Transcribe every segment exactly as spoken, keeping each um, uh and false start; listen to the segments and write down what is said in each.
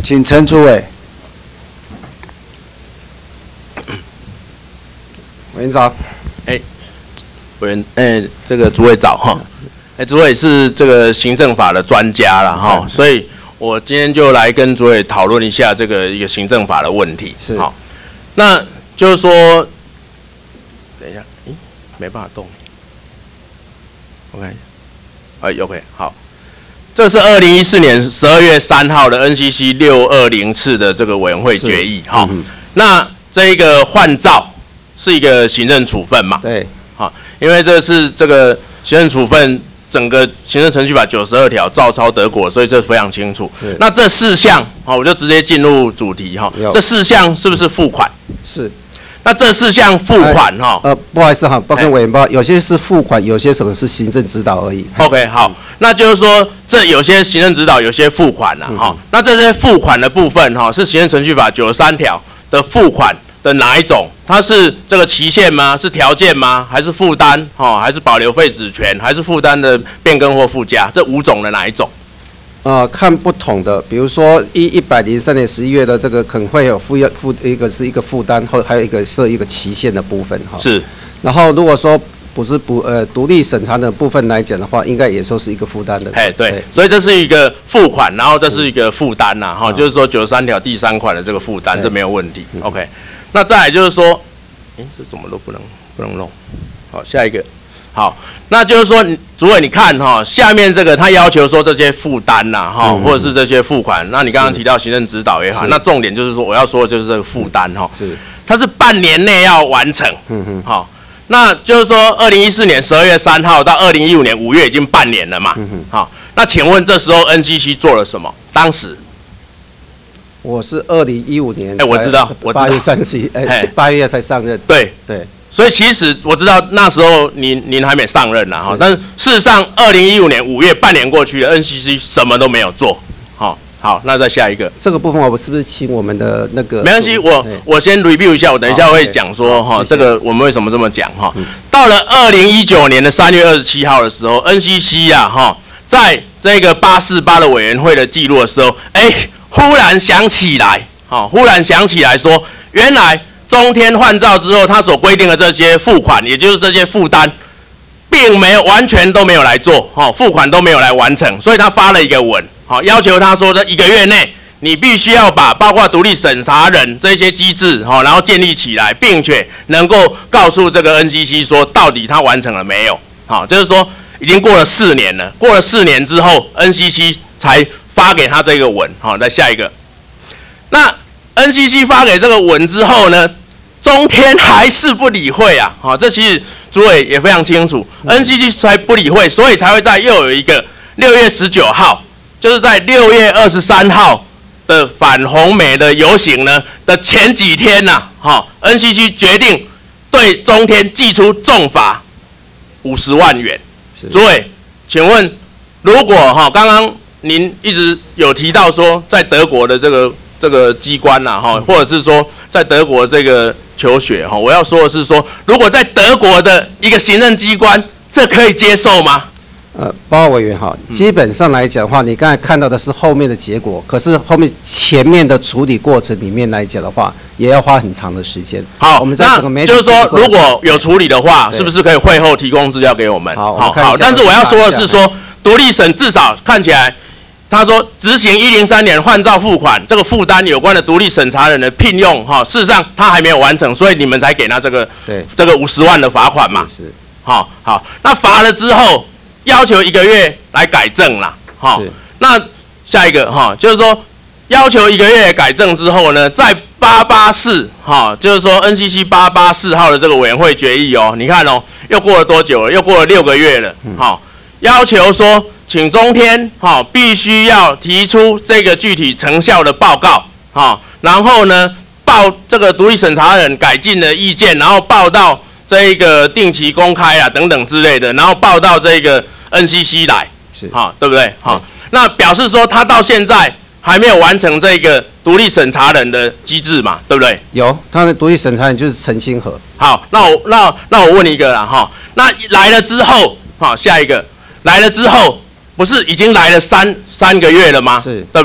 请陈主委。 委员长， 哎，委员，哎，这个主委早哈。哎，主委是这个行政法的专家了哈，所以我今天就来跟主委讨论一下这个一个行政法的问题。 是。 好，那就是说，等一下，咦，没办法动。我看一下，哎 ，OK， 好。这是二零一四年十二月三号的 N C C 六二零次的这个委员会决议哈。嗯、那这一个换照是一个行政处分嘛？ 对。 好，因为这是这个行政处分，整个行政程序法九十二条照抄德国，所以这非常清楚。那这四项，好，我就直接进入主题哈。这四项是不是付款？ 是。 那这四项付款哈、 呃，呃，不好意思哈，抱歉委员报，有些是付款，有些可能是行政指导而已。 OK， 好，那就是说这有些行政指导，有些付款啦、啊、哈、嗯。那这些付款的部分哈，是行政程序法九十三条的付款的哪一种？它是这个期限吗？是条件吗？还是负担？哈，还是保留废止权？还是负担的变更或附加？这五种的哪一种？ 呃，看不同的，比如说一一百零三年十一月的这个可能会有负负一个是一个负担，或还有一个是一个期限的部分哈。是。然后如果说不是不呃独立审查的部分来讲的话，应该也说是一个负担的。 哎，对。所以这是一个付款，然后这是一个负担呐，哈、嗯，就是说九十三条第三款的这个负担，这没有问题。OK。那再来就是说，哎，这什么都不能不能弄。好，下一个。好，那就是说，主委你看哈、哦，下面这个他要求说这些负担呐，哈、嗯，或者是这些付款，那你刚刚提到行政指导也好，那重点就是说我要说的就是这个负担哈，是，它是半年内要完成，嗯哼，好，那就是说二零一四年十二月三号到二零一五年五月已经半年了嘛，嗯哼，好，那请问这时候 N C C 做了什么？当时我是二零一五年， 哎，我知道，我八月三十一，哎，八月才上任， 对对。 所以其实我知道那时候您您还没上任呐哈，但是事实上二零一五年五月半年过去了 ，N C C 什么都没有做。好，好，那再下一个。 这个部分我是不是请我们的那个？ 没关系，我我先 review 一下，我等一下会讲说哈，这个我们为什么这么讲哈。到了二零一九年的三月二十七号的时候 ，N C C 呀哈，在这个八四八的委员会的记录的时候，哎，忽然想起来，好，忽然想起来说，原来。中天换照之后，他所规定的这些付款，也就是这些负担，并没有完全都没有来做，哈，付款都没有来完成，所以他发了一个文，好，要求他说，这一个月内，你必须要把包括独立审查人这些机制，哈，然后建立起来，并且能够告诉这个 N C C 说，到底他完成了没有，好，就是说已经过了四年了，过了四年之后 ，N C C 才发给他这个文，好，再下一个，那 N C C 发给这个文之后呢？中天还是不理会啊，好，这其实主委也非常清楚 ，N C C 才不理会，所以才会在又有一个六月十九号，就是在六月二十三号的反红媒的游行呢的前几天呐、啊，好 ，N C C 决定对中天寄出重罚五十万元。主委，请问，如果哈，刚刚您一直有提到说，在德国的这个这个机关呐、啊，哈，或者是说在德国这个。求学哈，我要说的是说，如果在德国的一个行政机关，这可以接受吗？ 呃，报告委员哈，基本上来讲的话，你刚才看到的是后面的结果，可是后面前面的处理过程里面来讲的话，也要花很长的时间。 好，我们在整个媒体就是说，如果有处理的话，是不是可以会后提供资料给我们？ 好， 好，好。但是我要说的是说，独立审至少看起来。他说，执行一零三年换照付款这个负担有关的独立审查人的聘用，哈，事实上他还没有完成，所以你们才给他这个对这个五十万的罚款嘛。是，好，好，那罚了之后，要求一个月来改正啦，好，那下一个哈，就是说要求一个月改正之后呢，在八八四哈，就是说 N C C 八八四号的这个委员会决议哦，你看哦，又过了多久了？又过了六个月了，好，要求说。请中天哈、哦、必须要提出这个具体成效的报告，哈、哦，然后呢报这个独立审查人改进的意见，然后报到这个定期公开啊等等之类的，然后报到这个 N C C 来，是哈、哦，对不对？好、哦，那表示说他到现在还没有完成这个独立审查人的机制嘛，对不对？ 有，他的独立审查人就是陈清和。 好，那我那那我问一个啦，哈、哦，那来了之后，好、哦，下一个来了之后。不是已经来了三三个月了吗？是，对不对？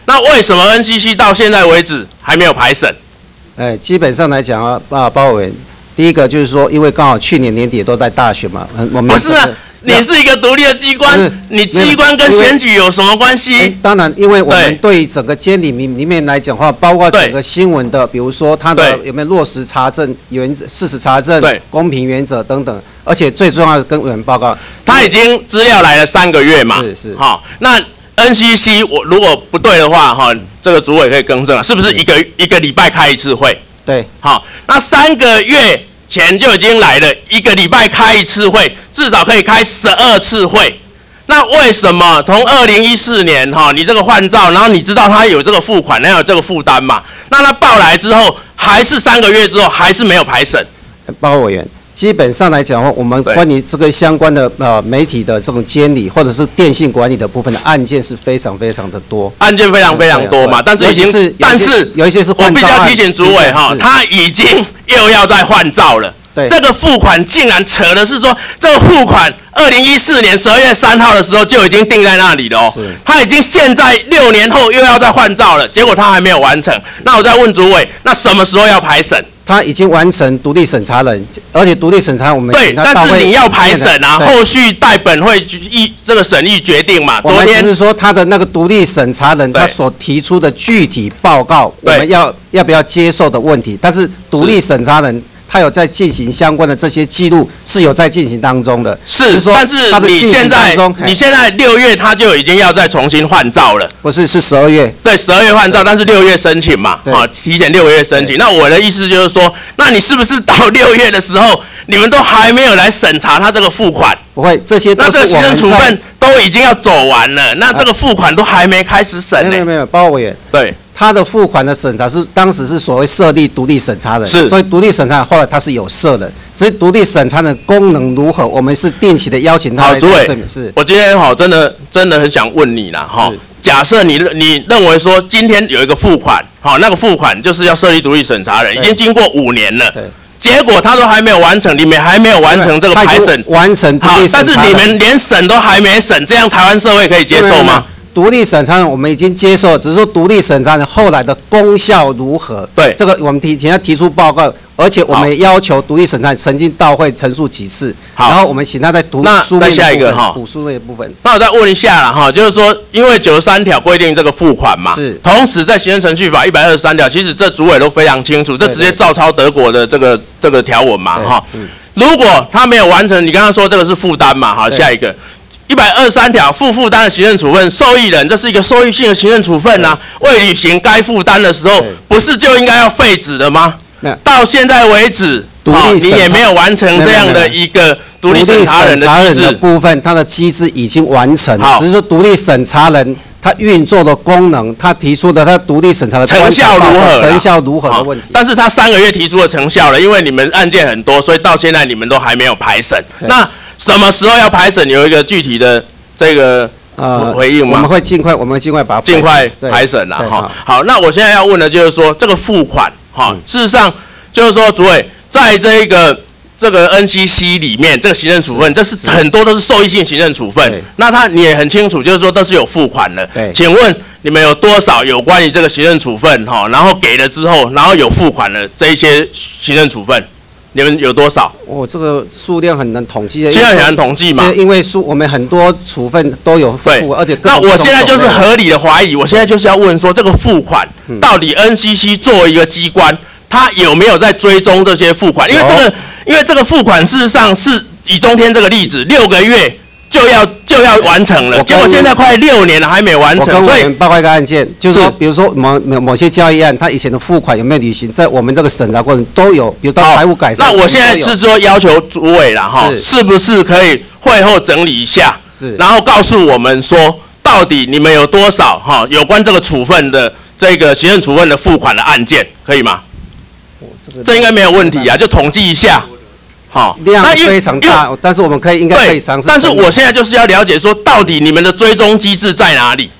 那为什么 N C C 到现在为止还没有排审？ 哎，基本上来讲啊，啊，包委员，第一个就是说，因为刚好去年年底都在大选嘛，我们不是啊。你是一个独立的机关，你机关跟选举有什么关系？ 当然，因为我们对整个监理里面来讲的话，包括整个新闻的，比如说它的有没有落实查证原则、事实查证、公平原则等等，而且最重要的跟委员报告， 他已经资料来了三个月嘛， 是是， 好，那 N C C 我如果不对的话，哈，这个主委可以更正，是不是一个一个礼拜开一次会？ 对， 好，那三个月前就已经来了，一个礼拜开一次会，至少可以开十二次会。那为什么从二零一四年哈，你这个换照，然后你知道他有这个付款，然后有这个负担嘛？那他报来之后，还是三个月之后还是没有排审？ 报告委员，基本上来讲的话，我们关于这个相关的呃媒体的这种监理或者是电信管理的部分的案件是非常非常的多， 案件非常非常多嘛。但是已经是，但是有一些是换照案， 我必须要提醒主委哈，他已经又要再换照了。 对， 这个付款竟然扯的是说，这个付款二零一四年十二月三号的时候就已经定在那里了哦，他已经现在六年后又要再换照了，结果他还没有完成。那我再问主委，那什么时候要排审？ 他已经完成独立审查人，而且独立审查我们对，但是你要排审啊，后续待本会议这个审议决定嘛。 昨天是说他的那个独立审查人他所提出的具体报告，我们要要不要接受的问题，但是独立审查人。他有在进行相关的这些记录，是有在进行当中的。 是，但是你现在你现在六月他就已经要再重新换照了。 不是，是十二月。 对，十二月换照，但是六月申请嘛，啊，提前六个月申请。那我的意思就是说，那你是不是到六月的时候，你们都还没有来审查他这个付款？ 不会，这些都是那这个行政处分都已经要走完了，那这个付款都还没开始审呢。 没有没有，报告委员。 对。 他的付款的审查是当时是所谓设立独立审查人， 是， 所以独立审查后来他是有设的，只是独立审查的功能如何，我们是定期的邀请他来主委， 是。 我今天哈真的真的很想问你啦哈，假设你你认为说今天有一个付款，好，那个付款就是要设立独立审查人，已经经过五年了，对，结果他都还没有完成，你们还没有完成这个排审， 完成独立审查人， 好，但是你们连审都还没审，这样台湾社会可以接受吗？ 独立审查人我们已经接受，只是说独立审查人后来的功效如何？ 对， 这个我们提前要提出报告，而且我们要求独立审查人曾经到会陈述几次，然后我们请他在读书面的部分，补书面的部分。 那我再问一下了哈，就是说，因为九十三条规定这个付款嘛， 是， 同时在行政程序法一百二十三条，其实这主委都非常清楚，这直接照抄德国的这个这个条文嘛哈。如果他没有完成，你刚刚说这个是负担嘛？好，下一个。一百二十三条负负担的行政处分，受益人这是一个收益性的行政处分啊，未履行该负担的时候，不是就应该要废止的吗？到现在为止，好，你也没有完成这样的一个独立审查人的机制部分，它的机制已经完成，只是说独立审查人他运作的功能，他提出的他独立审查的成效如何， 成效如何的问题。 但是他三个月提出了成效了，因为你们案件很多，所以到现在你们都还没有排审。那什么时候要排审？有一个具体的这个呃回应吗？ 我们会尽快，我们会尽快把它尽快排审啦。哈。好，那我现在要问的就是说，这个付款哈，事实上就是说，主委在这个这个 N C C 里面，这个行政处分，这是很多都是受益性行政处分。那他你也很清楚，就是说都是有付款的。 对， 请问你们有多少有关于这个行政处分哈？然后给了之后，然后有付款的这一些行政处分？你们有多少？ 哦，这个数量很难统计的。 现在很难统计嘛？ 因为数我们很多处分都有付，而且那我现在就是合理的怀疑，我现在就是要问说，这个付款到底 N C C 作为一个机关，它有没有在追踪这些付款？因为这个，因为这个付款事实上是以中天这个例子，六个月就要就要完成了，结果现在快六年了还没完成， 所以报告一个案件，就是说，比如说某某某些交易案，他以前的付款有没有履行，在我们这个审查过程都有，比如到财务改善。 那我现在是说要求主委啦，哈，是不是可以会后整理一下，是，然后告诉我们说，到底你们有多少哈有关这个处分的这个行政处分的付款的案件，可以吗？这应该没有问题啊，就统计一下。好， 量非常大，但是我们可以应该可以尝试。 但是我现在就是要了解说，到底你们的追踪机制在哪里？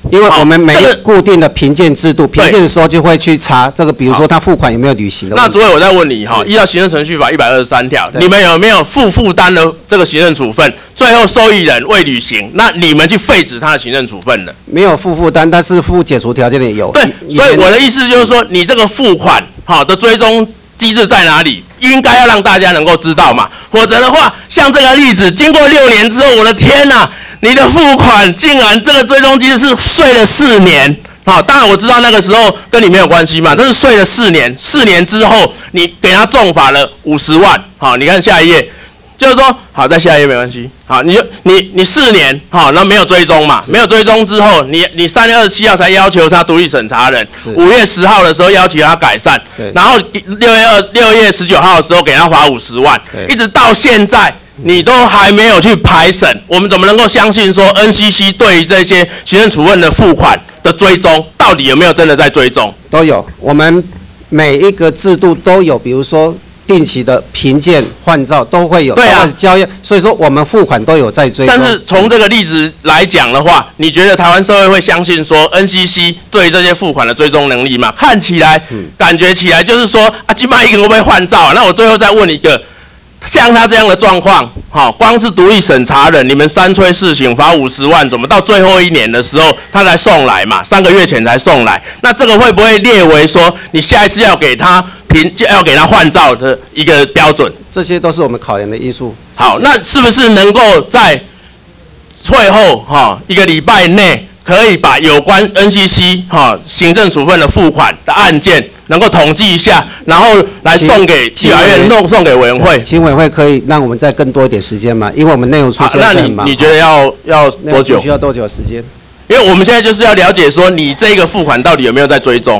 因为我们没有固定的评鉴制度，评鉴的时候就会去查这个，比如说他付款有没有履行的问题。 那主委，我再问你哈，依照行政程序法一百二十三条，你们有没有负负担的这个行政处分？最后受益人未履行，那你们去废止他的行政处分的？ 没有负负担，但是负解除条件的有。 对，所以我的意思就是说，你这个付款好的追踪机制在哪里？应该要让大家能够知道嘛，否则的话，像这个例子，经过六年之后，我的天哪，你的付款竟然这个追踪机制是睡了四年。好，当然我知道那个时候跟你没有关系嘛，但是睡了四年，四年之后你给他重罚了五十万。好，你看下一页，就是说，好，在下一页没关系。好，你就你你四年，好，那没有追踪嘛，没有追踪之后，你你三月二十七号才要求他独立审查人，五月十号的时候要求他改善，然后六月二六月十九号的时候给他罚五十万，一直到现在。你都还没有去排审，我们怎么能够相信说 N C C 对于这些行政处分的付款的追踪，到底有没有真的在追踪？ 都有，我们每一个制度都有，比如说定期的评鉴、换照都会有，对啊，交易，所以说我们付款都有在追踪。 但是从这个例子来讲的话，你觉得台湾社会会相信说 N C C 对于这些付款的追踪能力吗？看起来，嗯、感觉起来就是说啊，今麦一个会不会换照、啊？那我最后再问一个。像他这样的状况，好，光是独立审查人，你们三催四请罚五十万，怎么到最后一年的时候他才送来嘛？三个月前才送来，那这个会不会列为说你下一次要给他评，要给他换照的一个标准？ 这些都是我们考量的因素。 好，那是不是能够在会后哈一个礼拜内，可以把有关 N C C 哈行政处分的付款的案件？能够统计一下，然后来送给立法院，弄送给委员会。 请委员会可以让我们再更多一点时间吗？因为我们内容出现很忙。 那你你觉得要要多久？ 需要多久时间？ 因为我们现在就是要了解说，你这个付款到底有没有在追踪？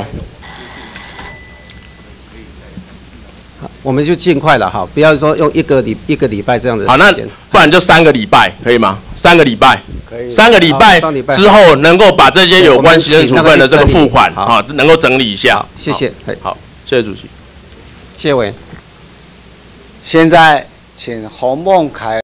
我们就尽快了哈，不要说用一个礼一个礼拜这样的时间。 好，那不然就三个礼拜可以吗？三个礼拜。可以。三个礼拜之后能够把这些有关行政处分的这个付款啊，能够整理一下。 谢谢。 好，谢谢主席。 谢委员。 现在请洪孟凯。